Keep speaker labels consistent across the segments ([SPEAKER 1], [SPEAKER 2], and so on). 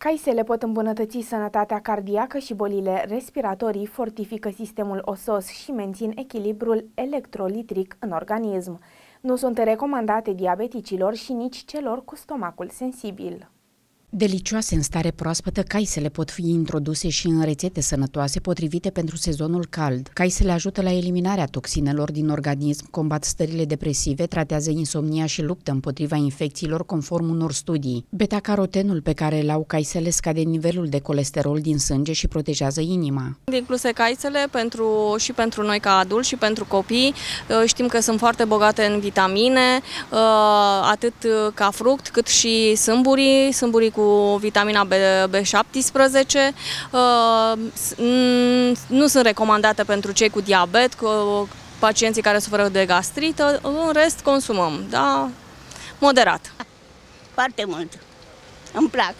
[SPEAKER 1] Caisele pot îmbunătăți sănătatea cardiacă și bolile respiratorii, fortifică sistemul osos și mențin echilibrul electrolitric în organism. Nu sunt recomandate diabeticilor și nici celor cu stomacul sensibil.
[SPEAKER 2] Delicioase în stare proaspătă, caisele pot fi introduse și în rețete sănătoase potrivite pentru sezonul cald. Caisele ajută la eliminarea toxinelor din organism, combat stările depresive, tratează insomnia și luptă împotriva infecțiilor conform unor studii. Beta-carotenul pe care îl au caisele scade nivelul de colesterol din sânge și protejează inima.
[SPEAKER 3] Incluse caisele și pentru noi ca adulți și pentru copii. Știm că sunt foarte bogate în vitamine, atât ca fruct cât și sâmburii cu vitamina B17. Nu sunt recomandate pentru cei cu diabet, cu pacienții care suferă de gastrită, în rest consumăm, da, moderat.
[SPEAKER 4] Foarte mult. Îmi plac.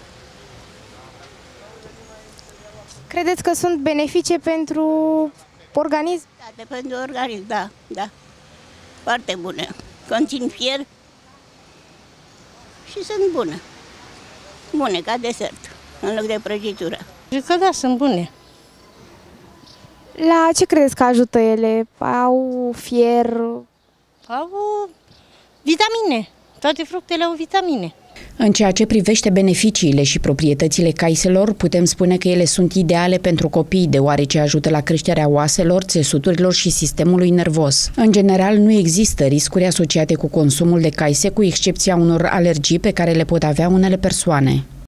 [SPEAKER 5] Credeți că sunt benefice pentru organism?
[SPEAKER 4] Da, pentru organism, da. Foarte bune. Conțin fier și sunt bune. Bune, ca desert, în loc de prăjitură.
[SPEAKER 6] Zic că da, sunt bune.
[SPEAKER 5] La ce credeți că ajută ele? Au fier?
[SPEAKER 6] Au vitamine. Toate fructele au vitamine.
[SPEAKER 2] În ceea ce privește beneficiile și proprietățile caiselor, putem spune că ele sunt ideale pentru copii, deoarece ajută la creșterea oaselor, țesuturilor și sistemului nervos. În general, nu există riscuri asociate cu consumul de caise, cu excepția unor alergii pe care le pot avea unele persoane.